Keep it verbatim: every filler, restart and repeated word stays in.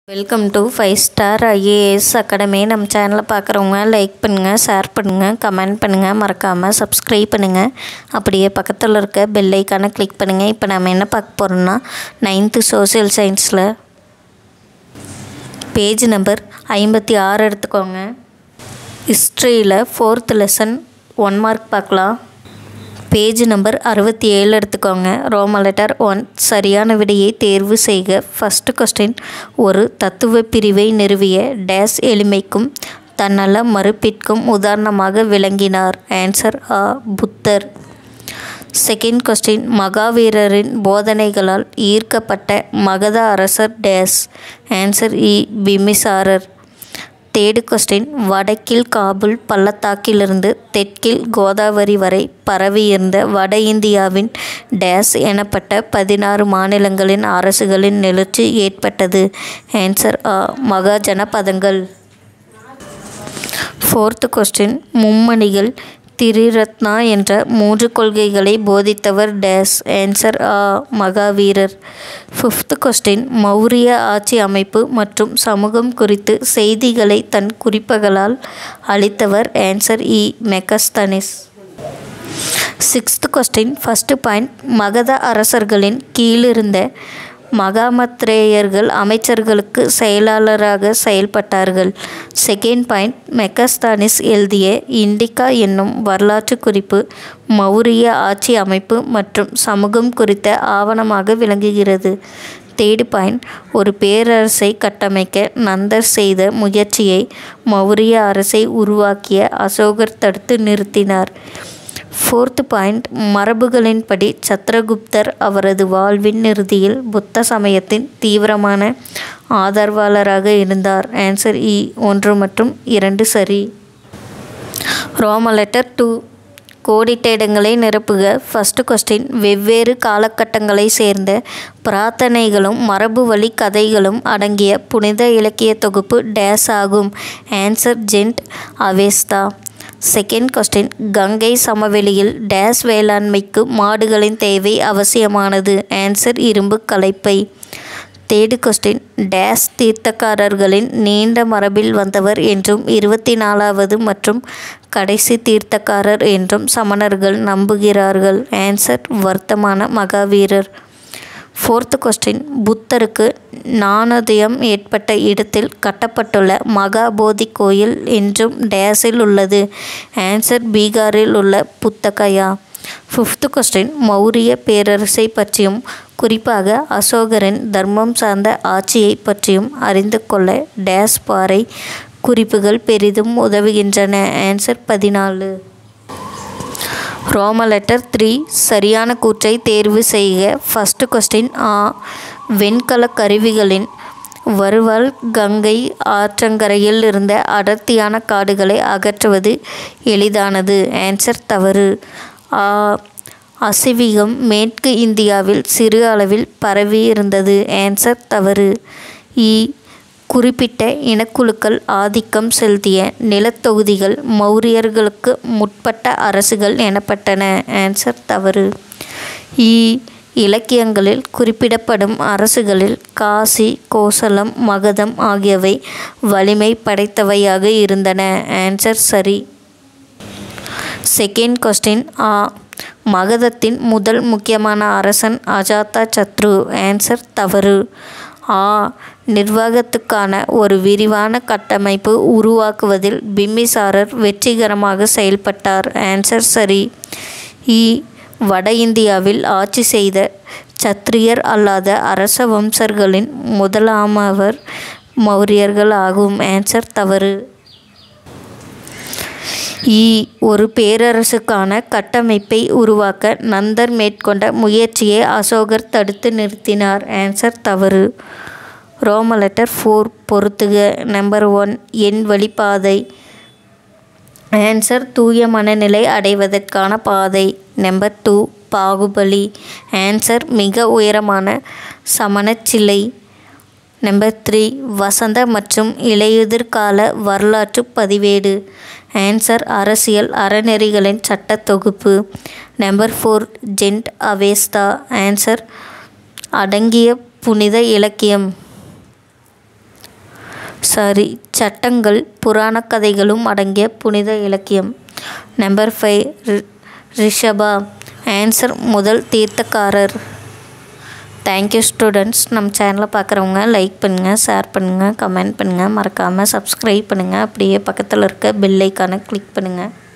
Welcome to five star IAS academy. நம்ம சேனலை பார்க்குறவங்க லைக் பண்ணுங்கள், ஷேர் பண்ணுங்கள், கமெண்ட் பண்ணுங்கள், மறக்காமல் சப்ஸ்கிரைப் பண்ணுங்கள். அப்படியே பக்கத்தில் இருக்க பெல் ஐக்கானை கிளிக் பண்ணுங்கள். இப்போ நம்ம என்ன பார்க்க போகிறோம்னா நைன்த்து சோசியல் சயின்ஸில் பேஜ் நம்பர் ஐம்பத்தி ஆறு எடுத்துக்கோங்க. ஹிஸ்ட்ரியில் ஃபோர்த் லெசன் ஒன் மார்க் பார்க்கலாம். பேஜ் நம்பர் அறுபத்தி ஏழு எடுத்துக்கோங்க. ரோம லெட்டர் ஒன். சரியான விடையை தேர்வு செய்க. First question. ஒரு தத்துவ பிரிவை நிறுவிய டேஸ் எளிமைக்கும் தன்னல மறுப்பிற்கும் உதாரணமாக விளங்கினார். ஆன்சர் ஆ. புத்தர். Second question. மகாவீரரின் போதனைகளால் ஈர்க்கப்பட்ட மகத அரசர் டேஸ். ஆன்சர் இ. பிம்பிசாரர். Third question. வடக்கில் காபுல் பள்ளத்தாக்கிலிருந்து தெற்கில் கோதாவரி வரை பரவியிருந்த வட இந்தியாவின் டேஸ் எனப்பட்ட பதினாறு மாநிலங்களின் அரசுகளின் எழுச்சி ஏற்பட்டது. ஆன்சர் ஆ. மகாஜனபதங்கள். Fourth question. மும்மணிகள் திரிரத்னா என்ற மூன்று கொள்கைகளை போதித்தவர் டேஸ். ஆன்சர் ஆ. மகாவீரர். Fifth question. மௌரிய ஆட்சி அமைப்பு மற்றும் சமூகம் குறித்து செய்திகளை தன் குறிப்புகளால் அளித்தவர். ஆன்சர் இ. Megasthenes. Sixth question. First point. Magadha அரசர்களின் கீழிருந்த மகாமத்ரேயர்கள் அமைச்சர்களுக்கு செயலாளராக செயல்பட்டார்கள். Second point. மெகஸ்தானிஸ் எழுதிய இண்டிகா என்னும் வரலாற்று குறிப்பு மௌரிய ஆட்சி அமைப்பு மற்றும் சமூகம் குறித்த ஆவணமாக விளங்குகிறது. Third point. ஒரு பேரரசை கட்டமைக்க நந்தர் செய்த முயற்சியை மௌரிய அரசை உருவாக்கிய அசோகர் தடுத்து நிறுத்தினார். Fourth point. மரபுகளின்படி சந்திரகுப்தர் அவரது வாழ்வின் இறுதியில் புத்த சமயத்தின் தீவிரமான ஆதரவாளராக இருந்தார். ஆன்சர் இ. ஒன்று மற்றும் இரண்டு சரி. ரோம லெட்டர் டூ. கோடிட்ட இடங்களை நிரப்புக. First question. வெவ்வேறு காலகட்டங்களை சேர்ந்த பிரார்த்தனைகளும் மரபு வழி கதைகளும் அடங்கிய புனித இலக்கிய தொகுப்பு டேஸ் ஆகும். Answer Zend Avesta. Second question. Ganga சமவெளியில் டேஸ் வேளாண்மைக்கு மாடுகளின் தேவை அவசியமானது. ஆன்சர் இரும்பு கலப்பை. Third question. டேஸ் தீர்த்தக்காரர்களின் நீண்ட மரபில் வந்தவர் என்றும் இருபத்தி நாலாவது மற்றும் கடைசி தீர்த்தக்காரர் என்றும் சமணர்கள் நம்புகிறார்கள். ஆன்சர் வர்த்தமான மகாவீரர். Fourth question. புத்தருக்கு ஞானோதயம் ஏற்பட்ட இடத்தில் கட்டப்பட்டுள்ள மகாபோதி கோயில் என்றும் டேஸில் உள்ளது. ஆன்சர் பீகாரில் உள்ள புத்தகயா. Fifth question. மௌரிய பேரரசை பற்றியும் குறிப்பாக அசோகரின் தர்மம் சார்ந்த ஆட்சியை பற்றியும் அறிந்து கொள்ள டேஸ் பாறை குறிப்புகள் பெரிதும் உதவுகின்றன. ஆன்சர் பதினாலு. ரோம லெட்டர் த்ரீ. சரியான கூற்றை தேர்வு செய்க. First question. ஆ. வெண்கல கருவிகளின் வருவால் கங்கை ஆற்றங்கரையில் இருந்த அடர்த்தியான காடுகளை அகற்றுவது எளிதானது. ஆன்சர் தவறு. ஆ. அசிவிகம் மேற்கு இந்தியாவில் சிறு அளவில் பரவி இருந்தது. ஆன்சர் தவறு. இ. குறிப்பிட்ட இனக்குழுக்கள் ஆதிக்கம் செலுத்திய நிலத்தொகுதிகள் மௌரியர்களுக்கு முற்பட்ட அரசுகள் எனப்பட்டன. ஆன்சர் தவறு. இ. இலக்கியங்களில் குறிப்பிடப்படும் அரசுகளில் காசி, கோசலம், மகதம் ஆகியவை வலிமை படைத்தவையாக இருந்தன. ஆன்சர் சரி. Second question. ஆ. மகதத்தின் முதல் முக்கியமான அரசன் அஜாதா சத்ரு. ஆன்சர் தவறு. ஆ. நிர்வாகத்துக்கான ஒரு விரிவான கட்டமைப்பு உருவாக்குவதில் பிம்பிசாரர் வெற்றிகரமாக செயல்பட்டார். ஆன்சர் சரி. இ. வட இந்தியாவில் ஆட்சி செய்த சத்திரியர் அல்லாத அரச வம்சர்களின் முதலாமவர் மௌரியர்கள் ஆகும். ஆன்சர் தவறு. இ. ஒரு பேரரசுக்கான கட்டமைப்பை உருவாக்க நந்தர் மேற்கொண்ட முயற்சியை அசோகர் தடுத்து நிறுத்தினார். ஆன்சர் தவறு. ரோம லெட்டர் ஃபோர். பொறுத்துக. Number one. எண் வழிப்பாதை. ஆன்சர் தூய மனநிலை அடைவதற்கான பாதை. Number two. பாகுபலி. ஆன்சர் மிக உயரமான சமணச்சிலை. Number three. வசந்த மற்றும் இலையுதிர்கால வரலாற்று பதிவேடு. ஆன்சர் அரசியல் அறநெறிகளின் சட்ட தொகுப்பு. Number four. Zend Avesta. Answer அடங்கிய புனித இலக்கியம். சாரி சட்டங்கள் புராண கதைகளும் அடங்கிய புனித இலக்கியம். Number five Rishabha. ஆன்சர் முதல் தீர்த்தக்காரர். Thank you students. நம்ம சேனலை பார்க்குறவங்க லைக் பண்ணுங்கள், ஷேர் பண்ணுங்கள், கமெண்ட் பண்ணுங்கள், மறக்காமல் சப்ஸ்கிரைப் பண்ணுங்கள். அப்படியே பக்கத்தில் இருக்க பெல் ஐக்கானை கிளிக் பண்ணுங்கள்.